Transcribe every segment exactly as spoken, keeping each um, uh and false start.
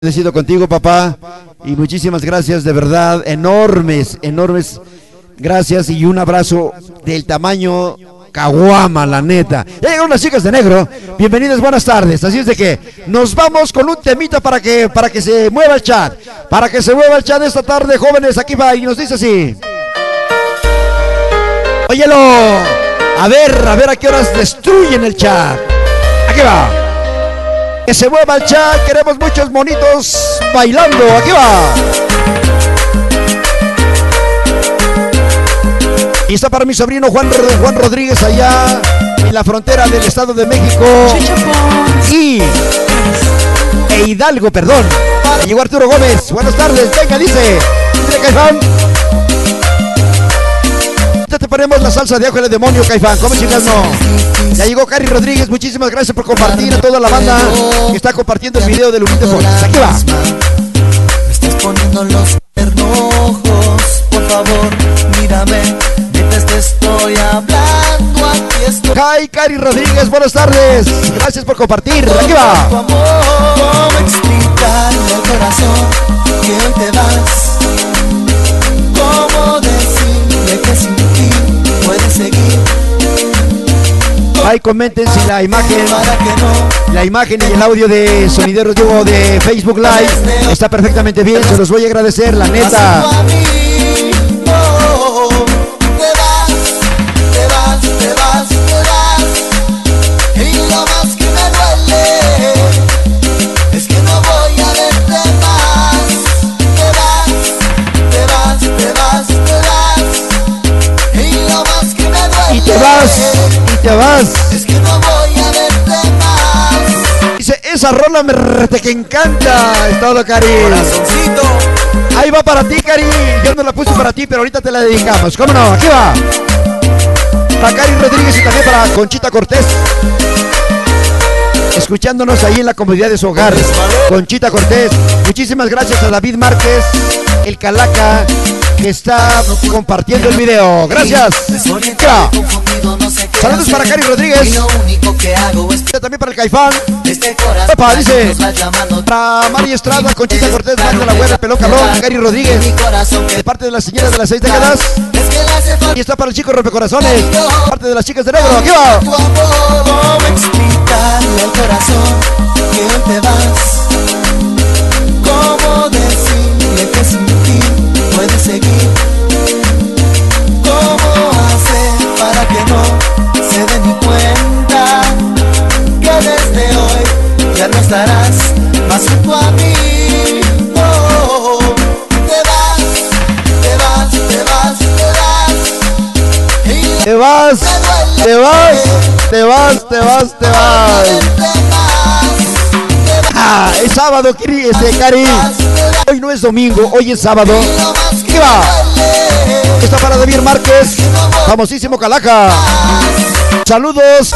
Agradecido contigo, papá, y muchísimas gracias, de verdad, enormes, enormes gracias y un abrazo del tamaño caguama, la neta. Ya llegaron las chicas de negro, bienvenidas, buenas tardes. Así es de que nos vamos con un temita para que, para que se mueva el chat, para que se mueva el chat esta tarde, jóvenes. Aquí va y nos dice así. Óyelo, a ver, a ver a qué horas destruyen el chat. Aquí va. Que se mueva el chat, queremos muchos monitos bailando, aquí va. Y está para mi sobrino Juan, Juan Rodríguez allá en la frontera del Estado de México y e Hidalgo, perdón. Llegó Arturo Gómez, buenas tardes, venga, dice. Dice Caifán. Ya te ponemos la salsa de ajo el demonio, Caifán, ¿cómo chingas no? Ya llegó Cari Rodríguez, muchísimas gracias por compartir a toda la banda que está compartiendo el video de Lupita Fox. Aquí va. Me estás poniendo los ojos, por favor, mírame, mientras te estoy hablando, aquí estoy. Hi, Cari Rodríguez, buenas tardes, gracias por compartir, aquí va. ¿Cómo explicarle al corazón que hoy te vas? ¿Cómo decirle que sin ti puedes seguir? Ahí comenten si la imagen, la imagen y el audio de Sonideros Diego de Facebook Live está perfectamente bien, se los voy a agradecer, la neta. Y te vas, y te vas. Es que no voy a verte más. Dice, esa rola me rete que encanta. Es todo, Cari. Corazoncito. Ahí va para ti, Cari. Yo no la puse para ti, pero ahorita te la dedicamos. ¿Cómo no? Aquí va. Para Cari Rodríguez y también para Conchita Cortés. Escuchándonos ahí en la comodidad de su hogar. Conchita Cortés. Muchísimas gracias a David Márquez, el Calaca, que está compartiendo el video. Gracias. Ya. Saludos para Cari Rodríguez. También para el Caifán. Opa, dice. Para Mari Estrada, Conchita Cortés, Manda la Güera, Pelón Calón, Cari Rodríguez. De parte de las señoras de las seis décadas. Y está para el chico rompecorazones. Parte de las chicas de negro. Aquí va. ¿Cómo explicarle al corazón que hoy te vas? ¿Cómo decirle que sin ti puedes seguir? ¿Cómo hacer para que no se dé ni cuenta que desde hoy ya no estarás más junto a mí? Oh, te vas, te vas, te vas, te vas. Te vas, te vas, te vas, te vas, te vas. Ah, es sábado, este, Cari. Hoy no es domingo, hoy es sábado. ¿Qué va? Está para David Márquez, famosísimo Calaca. Saludos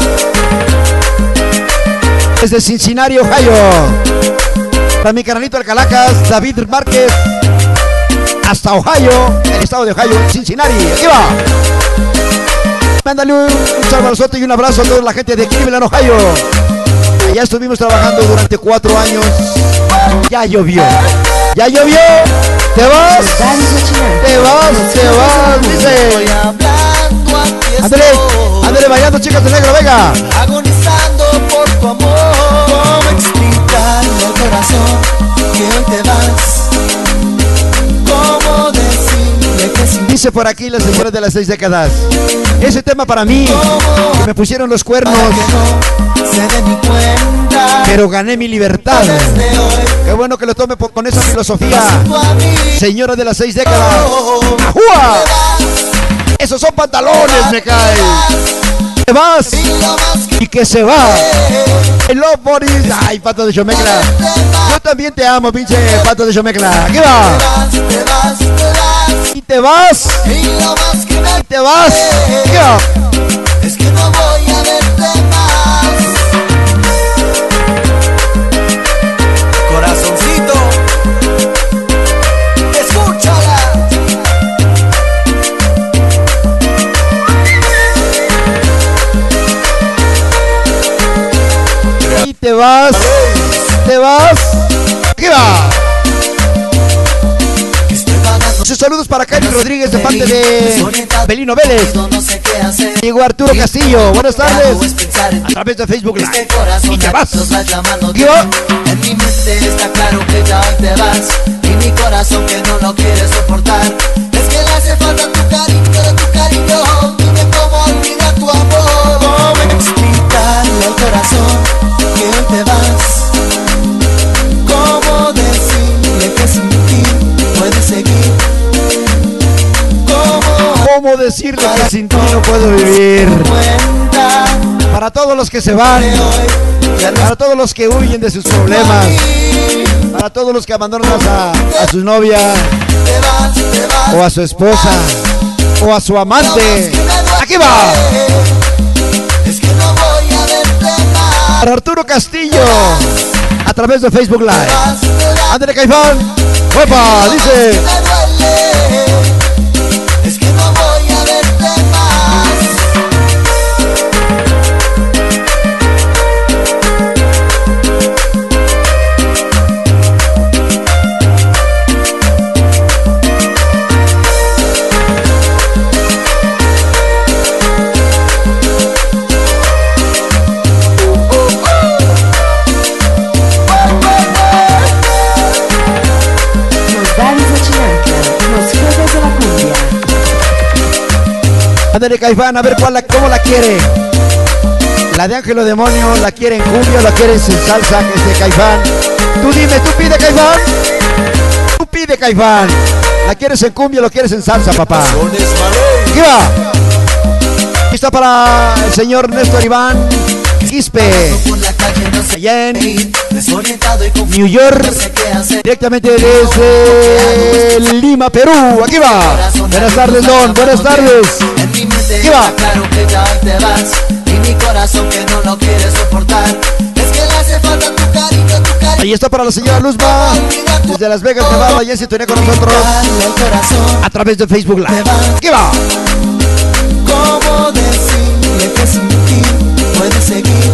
desde Cincinnati, Ohio. Para mi canalito el Calacas, David Márquez, hasta Ohio, el estado de Ohio, Cincinnati. Aquí va. Mándale un, un saludo y un abrazo a toda la gente de Cleveland, Ohio. Allá estuvimos trabajando durante cuatro años. Ya llovió. Ya llovió. Te vas. Te vas, te vas. Dice. Ándale, ándale bailando, chicas de negro, venga. Agonizando por tu amor. ¿Cómo explicarle al corazón que hoy te vas? ¿Cómo decirle que sin... Dice por aquí las señoras de las seis décadas. Ese tema para mí, que me pusieron los cuernos, no se dé ni cuenta, pero gané mi libertad. Qué bueno que lo tome por, con esa filosofía. Señora de las seis décadas. ¡Ajúa! Esos son pantalones, me cae. Te vas y que se va. El Love Boris. Ay, Pato de Xomecla. Yo también te amo, pinche Pato de Xomecla. Aquí va. Y te vas. Y te vas. Aquí va. Es que no voy a verte más. Corazoncito, escúchala. Y te vas. Te vas. ¿Qué va? saludos para Kairi Rodríguez de parte de Belino Vélez. Llegó Arturo Castillo, buenas tardes. A través de Facebook Live. Y te vas. ¿Yo? En mi mente está claro que ya hoy te vas. Y mi corazón que no lo quiere soportar. Es que le hace falta tu cariño, de tu cariño. Dime cómo olvidar tu amor. ¿Cómo explicarle al corazón que hoy te vas? ¿Cómo decirle que sin ti puedes seguir? ¿Cómo, ¿Cómo decirle que sin ti no puedo vivir? Para todos los que se van, para todos los que huyen de sus problemas, para todos los que abandonan a, a su novia, o a su esposa, o a su amante. ¡Aquí va! Para Arturo Castillo, a través de Facebook Live. Ándale, Caifán. ¡Opa! Dice. Es que no voy a verte más. Ándale, Caifán, a ver cuál la, cómo la quiere. La de Ángelo Demonio, la quiere en cumbia o la quieres en salsa, que es de Caifán. Tú dime, tú pide, Caifán. Tú pide, Caifán. ¿La quieres en cumbia o la quieres en salsa, papá? ¿Qué va? Aquí está para el señor Néstor Iván Quispe, allá en New York, directamente desde Lima, Perú. Aquí va. Buenas tardes, Don. Buenas tardes. Aquí va. Ahí está para la señora Luzma, desde Las Vegas, Nevada, ya se sintonía con nosotros a través de Facebook Live. Aquí va. ¿Cómo decirle que sin ti puedes seguir?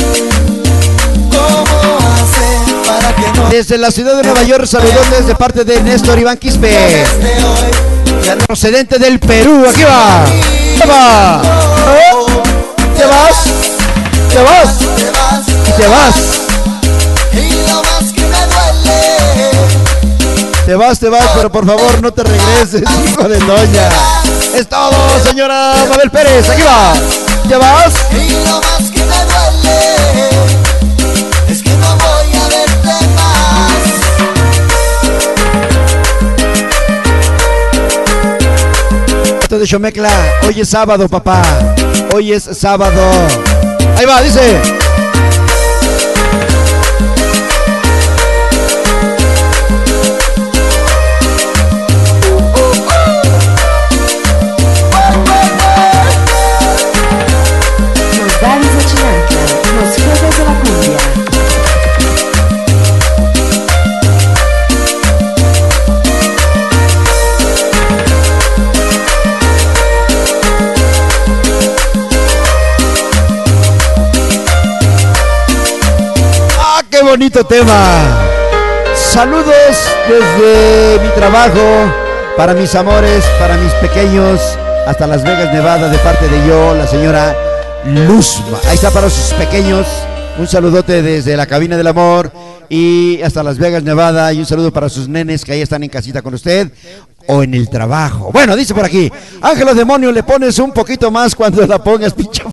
¿Cómo hacer para que no? Desde la ciudad de Nueva York, saludones de parte de Néstor Iván Quispe, procedente del Perú. Aquí va. ¿Qué va? ¿Eh? ¿Te vas? ¿Te vas? Y te vas. Y lo más que me duele. Te vas, te vas, pero por favor no te regreses, hijo de doña. Es todo, señora Mabel Pérez. Aquí va. ¿Te vas? Y lo más que me duele es que no voy a verte más. Esto de Xomecla, hoy es sábado, papá. Hoy es sábado. Ahí va, dice. ¡Qué bonito tema! Saludos desde mi trabajo, para mis amores, para mis pequeños, hasta Las Vegas, Nevada, de parte de yo, la señora Luzma. Ahí está para sus pequeños, un saludote desde la cabina del amor y hasta Las Vegas, Nevada, y un saludo para sus nenes que ahí están en casita con usted o en el trabajo. Bueno, dice por aquí, Ángelo Demonio, le pones un poquito más cuando la pongas, pinche